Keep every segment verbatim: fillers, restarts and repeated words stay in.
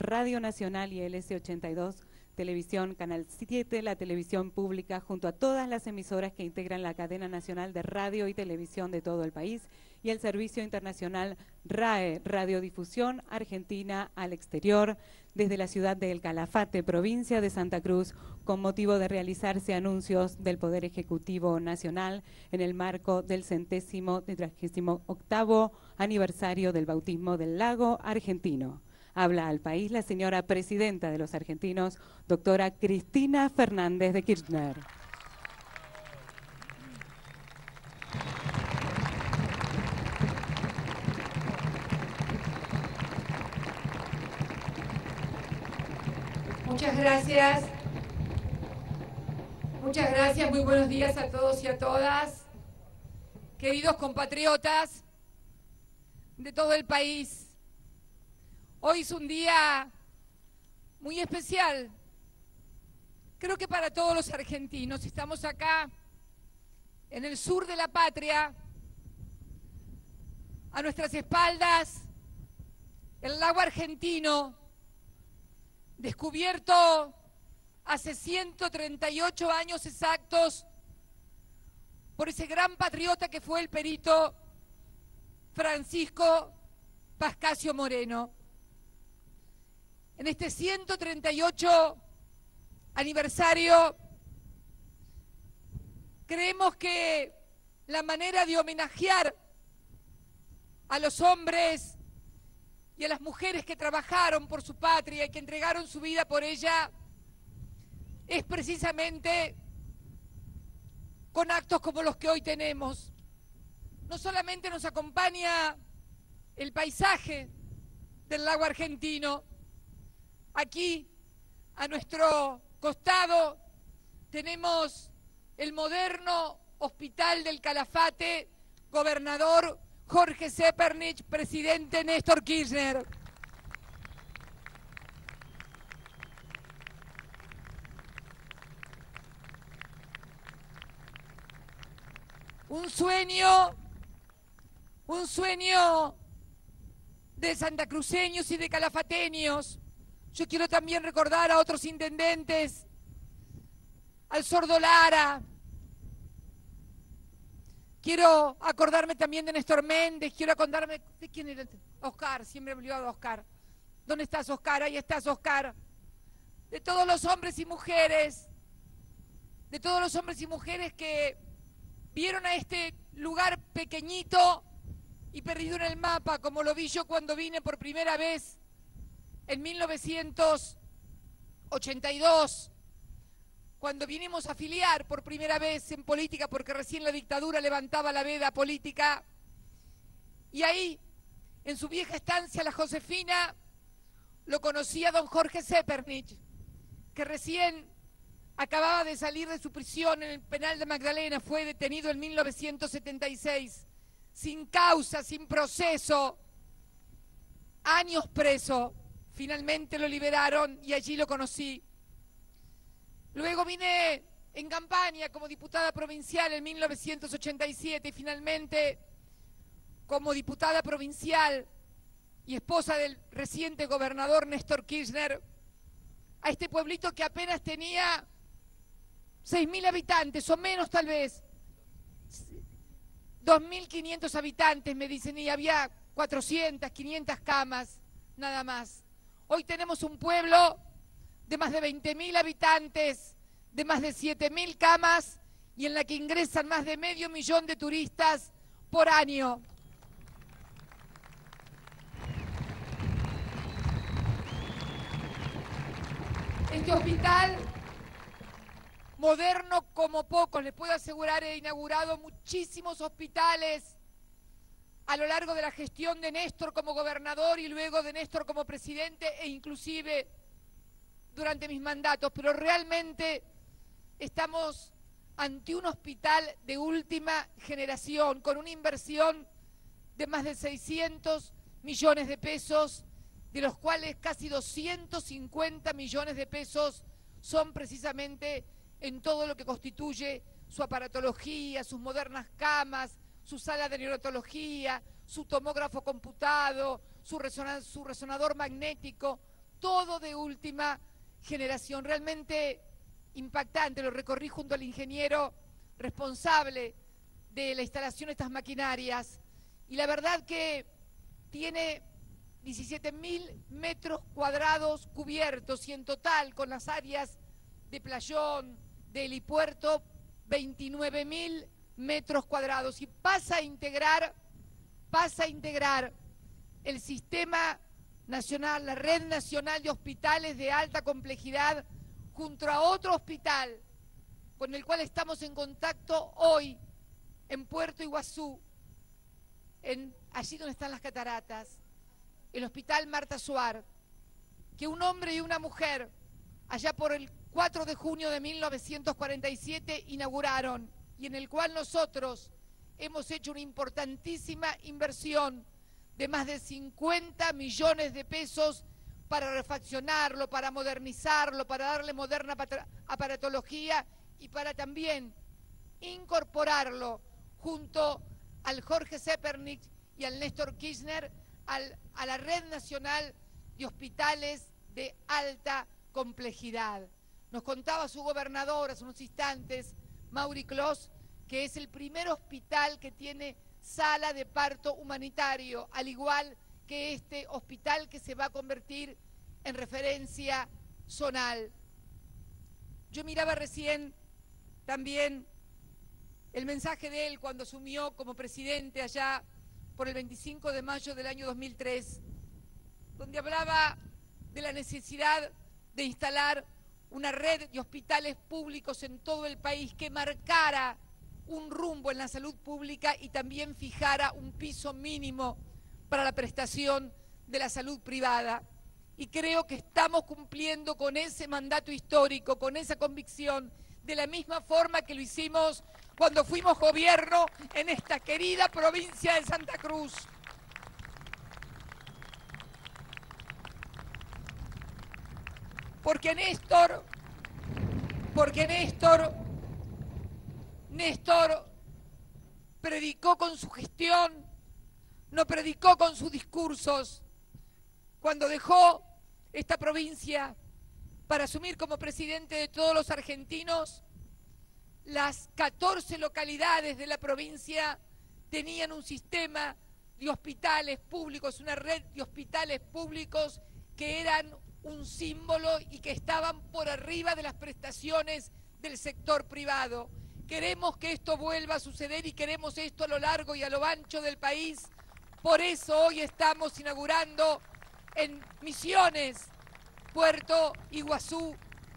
Radio Nacional y L S ochenta y dos, Televisión Canal siete, la televisión pública, junto a todas las emisoras que integran la cadena nacional de radio y televisión de todo el país, y el servicio internacional RAE, Radiodifusión Argentina al Exterior, desde la ciudad de El Calafate, provincia de Santa Cruz, con motivo de realizarse anuncios del Poder Ejecutivo Nacional en el marco del centésimo trigésimo octavo aniversario del bautismo del lago argentino. Habla al país la señora presidenta de los argentinos, doctora Cristina Fernández de Kirchner. Muchas gracias. Muchas gracias, muy buenos días a todos y a todas. Queridos compatriotas de todo el país, hoy es un día muy especial. Creo que para todos los argentinos. Estamos acá en el sur de la patria, a nuestras espaldas, el lago argentino, descubierto hace ciento treinta y ocho años exactos por ese gran patriota que fue el perito Francisco Pascasio Moreno. En este ciento treinta y ocho aniversario, creemos que la manera de homenajear a los hombres y a las mujeres que trabajaron por su patria y que entregaron su vida por ella es precisamente con actos como los que hoy tenemos. No solamente nos acompaña el paisaje del lago argentino, aquí a nuestro costado tenemos el moderno Hospital del Calafate, gobernador Jorge Zepernik, presidente Néstor Kirchner. Un sueño, un sueño de santacruceños y de calafateños. Yo quiero también recordar a otros intendentes, al Sordo Lara. Quiero acordarme también de Néstor Méndez, quiero acordarme de quién era, Oscar, siempre me olvidaba de Oscar. ¿Dónde estás, Oscar? Ahí estás, Oscar. De todos los hombres y mujeres, de todos los hombres y mujeres que vieron a este lugar pequeñito y perdido en el mapa, como lo vi yo cuando vine por primera vez en mil novecientos ochenta y dos, cuando vinimos a afiliar por primera vez en política, porque recién la dictadura levantaba la veda política, y ahí, en su vieja estancia La Josefina, lo conocía don Jorge Zepernik, que recién acababa de salir de su prisión en el penal de Magdalena, fue detenido en mil novecientos setenta y seis, sin causa, sin proceso, años preso. Finalmente lo liberaron y allí lo conocí. Luego vine en campaña como diputada provincial en mil novecientos ochenta y siete y finalmente como diputada provincial y esposa del reciente gobernador Néstor Kirchner a este pueblito que apenas tenía seis mil habitantes o menos tal vez, dos mil quinientos habitantes me dicen, y había cuatrocientas, quinientas camas, nada más. Hoy tenemos un pueblo de más de veinte mil habitantes, de más de siete mil camas y en la que ingresan más de medio millón de turistas por año. Este hospital, moderno como pocos, les puedo asegurar, he inaugurado muchísimos hospitales a lo largo de la gestión de Néstor como gobernador y luego de Néstor como presidente e inclusive durante mis mandatos, pero realmente estamos ante un hospital de última generación, con una inversión de más de seiscientos millones de pesos, de los cuales casi doscientos cincuenta millones de pesos son precisamente en todo lo que constituye su aparatología, sus modernas camas, su sala de neonatología, su tomógrafo computado, su, resonan- su resonador magnético, todo de última generación, realmente impactante. Lo recorrí junto al ingeniero responsable de la instalación de estas maquinarias y la verdad que tiene diecisiete mil metros cuadrados cubiertos y en total con las áreas de playón, de helipuerto, veintinueve mil metros cuadrados y pasa a integrar, pasa a integrar el sistema nacional, la red nacional de hospitales de alta complejidad junto a otro hospital con el cual estamos en contacto hoy en Puerto Iguazú, en, allí donde están las cataratas, el Hospital Marta Soar, que un hombre y una mujer allá por el cuatro de junio de mil novecientos cuarenta y siete inauguraron y en el cual nosotros hemos hecho una importantísima inversión de más de cincuenta millones de pesos para refaccionarlo, para modernizarlo, para darle moderna aparatología y para también incorporarlo junto al Jorge Zepernik y al Néstor Kirchner al, a la Red Nacional de Hospitales de Alta Complejidad. Nos contaba su gobernador hace unos instantes, Mauri Clos, que es el primer hospital que tiene sala de parto humanitario, al igual que este hospital que se va a convertir en referencia zonal. Yo miraba recién también el mensaje de él cuando asumió como presidente allá por el veinticinco de mayo del año dos mil tres, donde hablaba de la necesidad de instalar una red de hospitales públicos en todo el país que marcara un rumbo en la salud pública y también fijara un piso mínimo para la prestación de la salud privada. Y creo que estamos cumpliendo con ese mandato histórico, con esa convicción, de la misma forma que lo hicimos cuando fuimos gobierno en esta querida provincia de Santa Cruz. Porque Néstor, porque Néstor, Néstor predicó con su gestión, no predicó con sus discursos. Cuando dejó esta provincia para asumir como presidente de todos los argentinos, las catorce localidades de la provincia tenían un sistema de hospitales públicos, una red de hospitales públicos que eran un símbolo y que estaban por arriba de las prestaciones del sector privado. Queremos que esto vuelva a suceder y queremos esto a lo largo y a lo ancho del país. Por eso hoy estamos inaugurando en Misiones, Puerto Iguazú,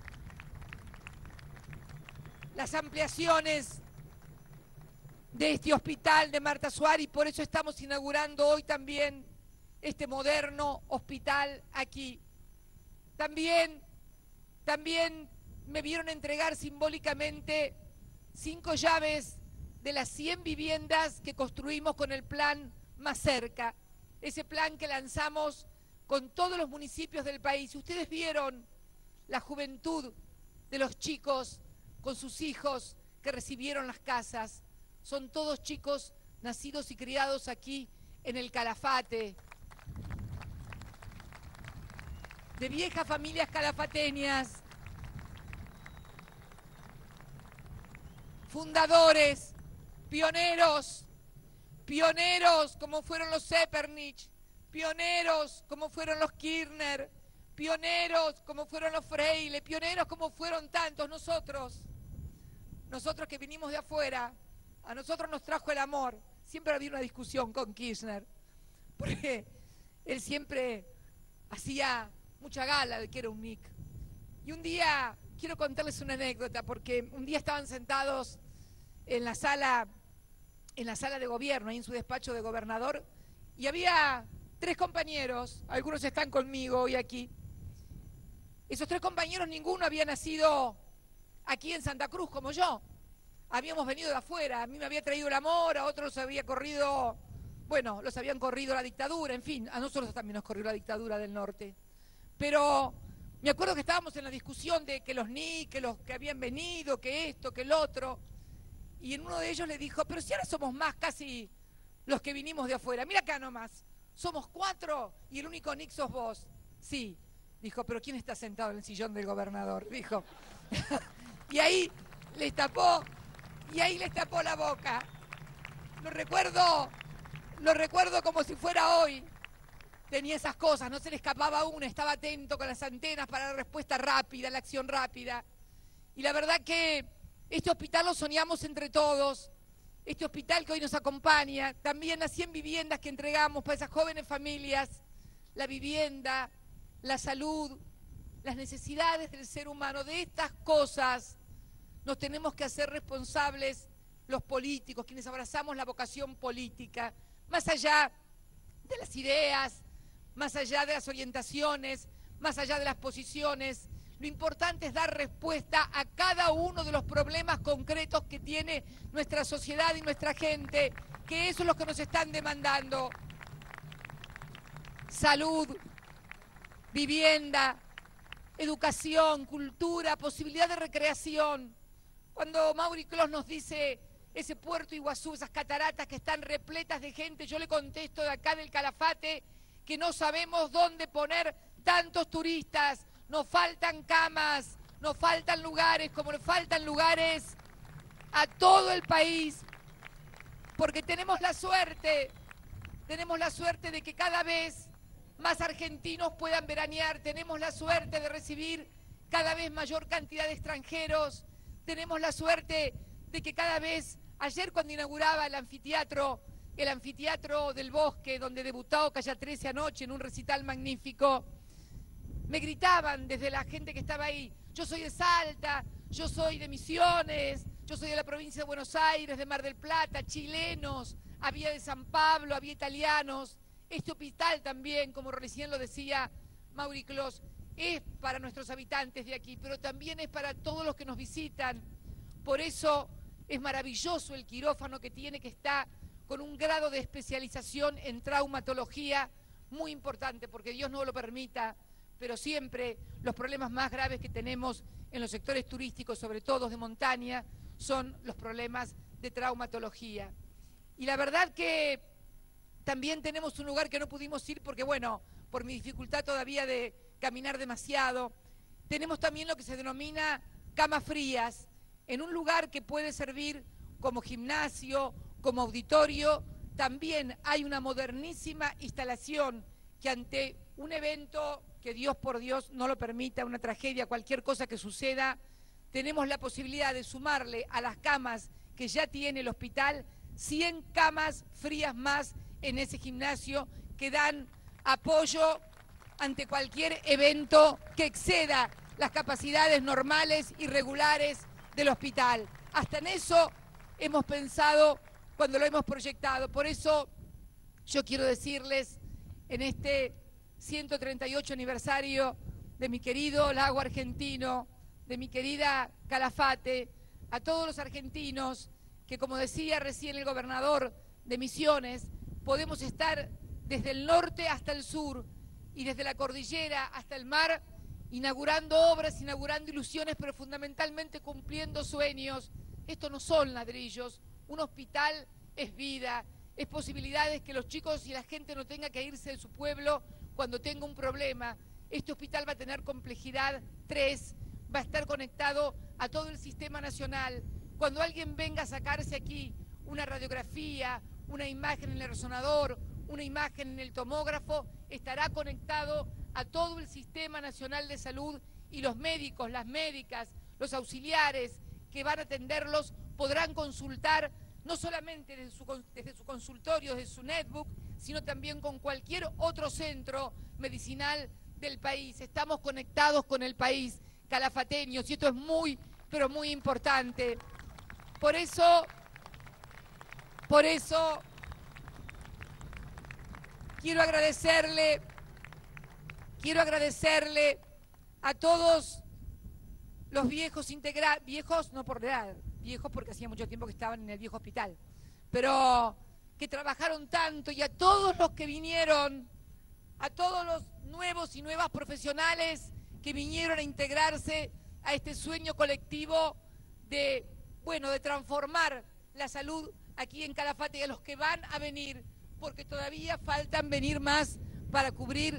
las ampliaciones de este hospital de Marta Soar y por eso estamos inaugurando hoy también este moderno hospital aquí. También, también me vieron entregar simbólicamente cinco llaves de las cien viviendas que construimos con el plan Más Cerca, ese plan que lanzamos con todos los municipios del país. Ustedes vieron la juventud de los chicos con sus hijos que recibieron las casas. Son todos chicos nacidos y criados aquí en el Calafate, de viejas familias calafateñas, fundadores, pioneros, pioneros como fueron los Zepernik, pioneros como fueron los Kirchner, pioneros como fueron los Freile, pioneros como fueron tantos nosotros. Nosotros que vinimos de afuera, a nosotros nos trajo el amor. Siempre había una discusión con Kirchner, porque él siempre hacía mucha gala de que era un Nick. Y un día, quiero contarles una anécdota, porque un día estaban sentados en la sala, en la sala de gobierno, ahí en su despacho de gobernador, y había tres compañeros, algunos están conmigo hoy aquí. Esos tres compañeros, ninguno había nacido aquí en Santa Cruz como yo. Habíamos venido de afuera, a mí me había traído el amor, a otros había corrido, bueno, los habían corrido la dictadura, en fin, a nosotros también nos corrió la dictadura del norte. Pero me acuerdo que estábamos en la discusión de que los N I C, que los que habían venido, que esto, que el otro, y en uno de ellos le dijo, pero si ahora somos más casi los que vinimos de afuera, mira acá nomás, somos cuatro y el único N I C sos vos. Sí, Dijo, pero ¿quién está sentado en el sillón del gobernador? Dijo. Y ahí les tapó, y ahí les tapó la boca. Lo recuerdo, lo recuerdo como si fuera hoy. Tenía esas cosas, no se le escapaba una, estaba atento con las antenas para la respuesta rápida, la acción rápida. Y la verdad que este hospital lo soñamos entre todos. Este hospital que hoy nos acompaña, también las cien viviendas que entregamos para esas jóvenes familias, la vivienda, la salud, las necesidades del ser humano. De estas cosas nos tenemos que hacer responsables los políticos, quienes abrazamos la vocación política, más allá de las ideas, más allá de las orientaciones, más allá de las posiciones. Lo importante es dar respuesta a cada uno de los problemas concretos que tiene nuestra sociedad y nuestra gente, que eso es lo que nos están demandando. Salud, vivienda, educación, cultura, posibilidad de recreación. Cuando Mauri Clos nos dice ese puerto Iguazú, esas cataratas que están repletas de gente, yo le contesto de acá del Calafate que no sabemos dónde poner tantos turistas. Nos faltan camas, nos faltan lugares, como nos faltan lugares a todo el país, porque tenemos la suerte, tenemos la suerte de que cada vez más argentinos puedan veranear, tenemos la suerte de recibir cada vez mayor cantidad de extranjeros, tenemos la suerte de que cada vez, ayer cuando inauguraba el anfiteatro, el anfiteatro del Bosque, donde debutó Calle trece anoche en un recital magnífico, me gritaban desde la gente que estaba ahí, yo soy de Salta, yo soy de Misiones, yo soy de la provincia de Buenos Aires, de Mar del Plata, chilenos, había de San Pablo, había italianos. Este hospital también, como recién lo decía Mauri Clos, es para nuestros habitantes de aquí, pero también es para todos los que nos visitan. Por eso es maravilloso el quirófano que tiene, que está con un grado de especialización en traumatología muy importante, porque Dios no lo permita, pero siempre los problemas más graves que tenemos en los sectores turísticos, sobre todo de montaña, son los problemas de traumatología. Y la verdad que también tenemos un lugar que no pudimos ir porque, bueno, por mi dificultad todavía de caminar demasiado, tenemos también lo que se denomina camas frías, en un lugar que puede servir como gimnasio, como auditorio. También hay una modernísima instalación que ante un evento, que Dios por Dios no lo permita, una tragedia, cualquier cosa que suceda, tenemos la posibilidad de sumarle a las camas que ya tiene el hospital cien camas frías más en ese gimnasio que dan apoyo ante cualquier evento que exceda las capacidades normales y regulares del hospital. Hasta en eso hemos pensado cuando lo hemos proyectado. Por eso yo quiero decirles en este ciento treinta y ocho aniversario de mi querido lago argentino, de mi querida Calafate, a todos los argentinos que, como decía recién el gobernador de Misiones, podemos estar desde el norte hasta el sur y desde la cordillera hasta el mar, inaugurando obras, inaugurando ilusiones, pero fundamentalmente cumpliendo sueños. Estos no son ladrillos, un hospital es vida, es posibilidades que los chicos y la gente no tenga que irse de su pueblo cuando tenga un problema. Este hospital va a tener complejidad tres, va a estar conectado a todo el sistema nacional. Cuando alguien venga a sacarse aquí una radiografía, una imagen en el resonador, una imagen en el tomógrafo, estará conectado a todo el sistema nacional de salud, y los médicos, las médicas, los auxiliares que van a atenderlos podrán consultar no solamente desde su, desde su consultorio, desde su netbook, sino también con cualquier otro centro medicinal del país. Estamos conectados con el país, calafateños, y esto es muy, pero muy importante. Por eso, por eso, quiero agradecerle, quiero agradecerle a todos los viejos integrados, viejos no por edad, viejos porque hacía mucho tiempo que estaban en el viejo hospital, pero que trabajaron tanto, y a todos los que vinieron, a todos los nuevos y nuevas profesionales que vinieron a integrarse a este sueño colectivo de, bueno, de transformar la salud aquí en Calafate, y a los que van a venir, porque todavía faltan venir más para cubrir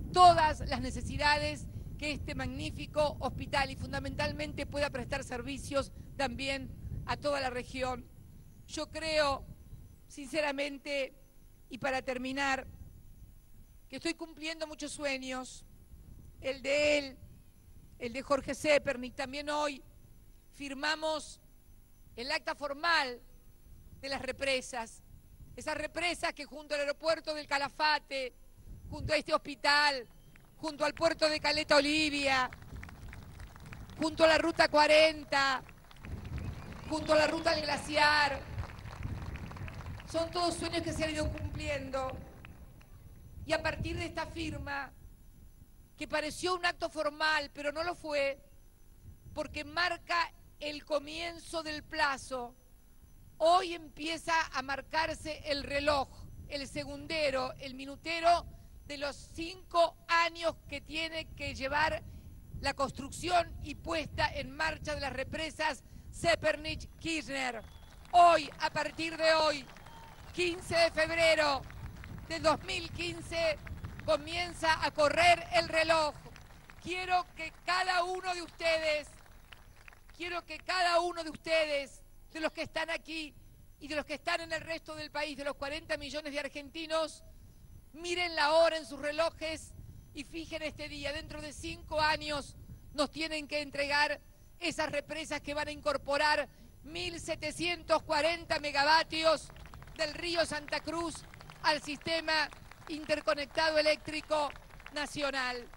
todas las necesidades que este magnífico hospital y fundamentalmente pueda prestar servicios también a toda la región. Yo creo, sinceramente, y para terminar, que estoy cumpliendo muchos sueños, el de él, el de Jorge Zepernik. También hoy firmamos el acta formal de las represas, esas represas que junto al aeropuerto del Calafate, junto a este hospital, junto al puerto de Caleta Olivia, junto a la ruta cuarenta, junto a la ruta del glaciar, son todos sueños que se han ido cumpliendo. Y a partir de esta firma, que pareció un acto formal, pero no lo fue, porque marca el comienzo del plazo, hoy empieza a marcarse el reloj, el segundero, el minutero de los cinco años que tiene que llevar la construcción y puesta en marcha de las represas Zepernik-Kirchner. Hoy, a partir de hoy, quince de febrero de dos mil quince, comienza a correr el reloj. Quiero que cada uno de ustedes, quiero que cada uno de ustedes, de los que están aquí y de los que están en el resto del país, de los cuarenta millones de argentinos, miren la hora en sus relojes y fijen este día. Dentro de cinco años nos tienen que entregar esas represas que van a incorporar mil setecientos cuarenta megavatios del río Santa Cruz al sistema interconectado eléctrico nacional.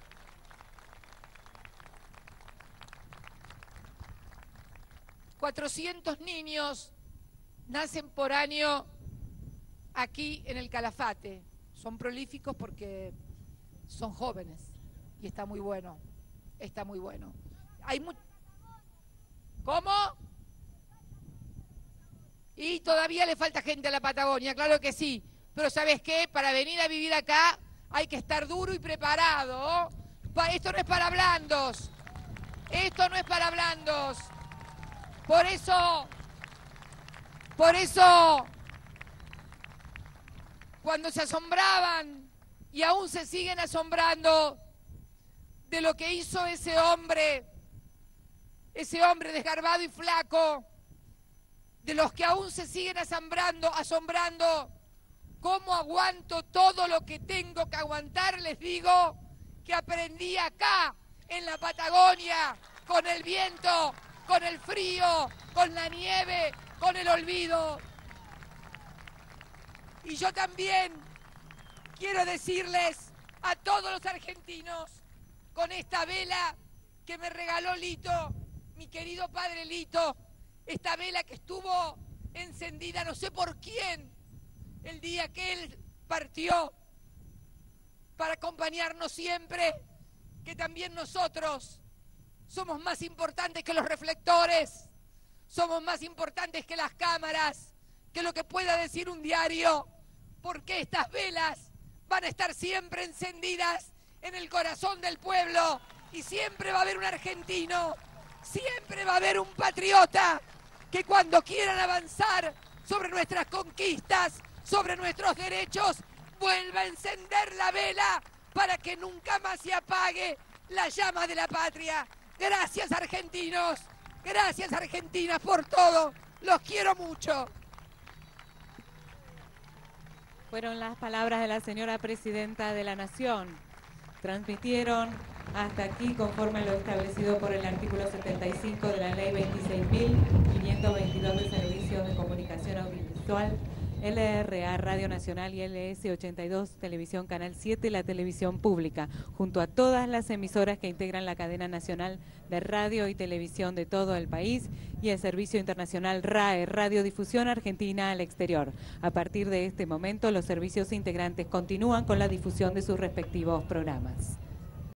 cuatrocientos niños nacen por año aquí en el Calafate. Son prolíficos porque son jóvenes y está muy bueno, está muy bueno. Hay mu- ¿Cómo? Y todavía le falta gente a la Patagonia, claro que sí. Pero ¿sabes qué? Para venir a vivir acá hay que estar duro y preparado. Pa- Esto no es para blandos. Esto no es para blandos. Por eso, por eso, cuando se asombraban y aún se siguen asombrando de lo que hizo ese hombre, ese hombre desgarbado y flaco, de los que aún se siguen asombrando, asombrando, ¿cómo aguanto todo lo que tengo que aguantar? Les digo que aprendí acá, en la Patagonia, con el viento, con el frío, con la nieve, con el olvido. Y yo también quiero decirles a todos los argentinos, con esta vela que me regaló Lito, mi querido padre Lito, esta vela que estuvo encendida, no sé por quién, el día que él partió, para acompañarnos siempre, que también nosotros somos más importantes que los reflectores, somos más importantes que las cámaras, que lo que pueda decir un diario, porque estas velas van a estar siempre encendidas en el corazón del pueblo y siempre va a haber un argentino, siempre va a haber un patriota que cuando quieran avanzar sobre nuestras conquistas, sobre nuestros derechos, vuelva a encender la vela para que nunca más se apague la llama de la patria. Gracias, argentinos, gracias, argentinas, por todo, los quiero mucho. Fueron las palabras de la señora Presidenta de la Nación. Transmitieron hasta aquí, conforme a lo establecido por el artículo setenta y cinco de la Ley veintiséis mil quinientos veintidós de Servicios de Comunicación Audiovisual, L R A Radio Nacional y L S ochenta y dos Televisión Canal siete, la televisión pública, junto a todas las emisoras que integran la cadena nacional de radio y televisión de todo el país y el Servicio Internacional R A E, Radiodifusión Argentina al Exterior. A partir de este momento, los servicios integrantes continúan con la difusión de sus respectivos programas.